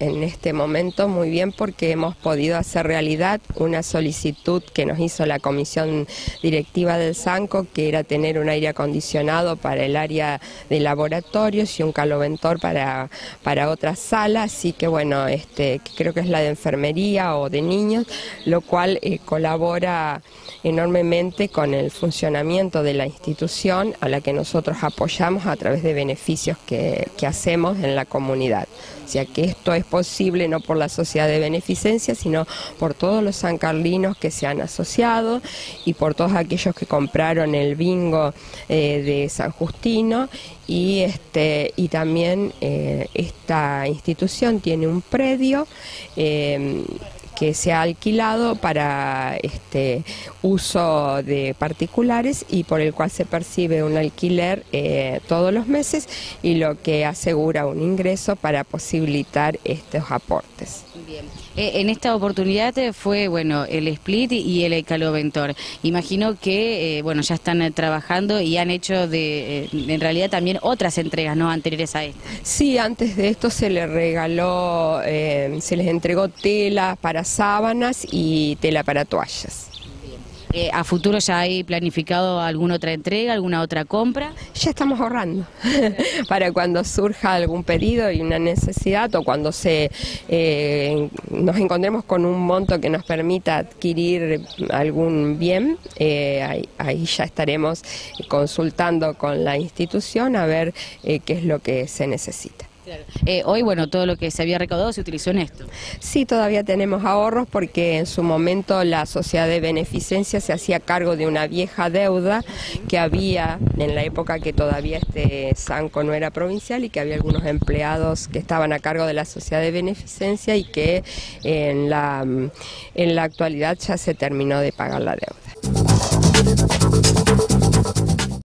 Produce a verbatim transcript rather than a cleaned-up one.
en este momento muy bien porque hemos podido hacer realidad una solicitud que nos hizo la comisión directiva del SANCO, que era tener un aire acondicionado para el área de laboratorios y un caloventor para, para otra sala, así que bueno, este, creo que es la de enfermería o de niños, lo cual eh, colabora enormemente con el funcionamiento de la institución a la que nosotros apoyamos a través de beneficios que, que hacemos en la comunidad. O sea que esto es posible no por la sociedad de beneficencia, sino por todos los sancarlinos que se han asociado y por todos aquellos que compraron el bingo eh, de San Justino. Y, este, y también eh, esta institución tiene un predio eh, que se ha alquilado para este uso de particulares y por el cual se percibe un alquiler eh, todos los meses y lo que asegura un ingreso para posibilitar estos aportes. Bien. Eh, en esta oportunidad fue bueno el split y el caloventor. Imagino que eh, bueno ya están eh, trabajando y han hecho de eh, en realidad también otras entregas, ¿no?, anteriores a esta. Sí, antes de esto se les regaló, eh, se les entregó tela para sábanas y tela para toallas. Eh, ¿A futuro ya hay planificado alguna otra entrega, alguna otra compra? Ya estamos ahorrando para cuando surja algún pedido y una necesidad o cuando se eh, nos encontremos con un monto que nos permita adquirir algún bien, eh, ahí, ahí ya estaremos consultando con la institución a ver eh, qué es lo que se necesita. Claro. Eh, hoy, bueno, todo lo que se había recaudado se utilizó en esto. Sí, todavía tenemos ahorros porque en su momento la sociedad de beneficencia se hacía cargo de una vieja deuda que había en la época que todavía este SANCO no era provincial y que había algunos empleados que estaban a cargo de la sociedad de beneficencia y que en la, en la actualidad ya se terminó de pagar la deuda.